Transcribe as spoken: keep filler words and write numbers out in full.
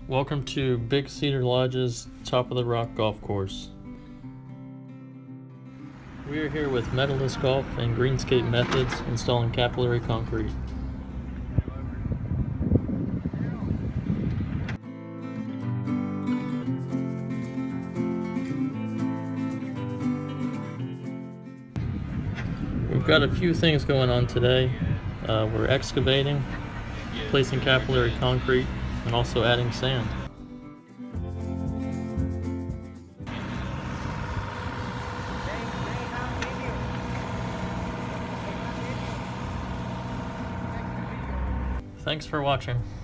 Welcome to Big Cedar Lodge's Top of the Rock Golf Course. We are here with Medalist Golf and Greenscape Methods installing capillary concrete. We've got a few things going on today. Uh, we're excavating, placing capillary concrete, and also adding sand. Thanks for watching.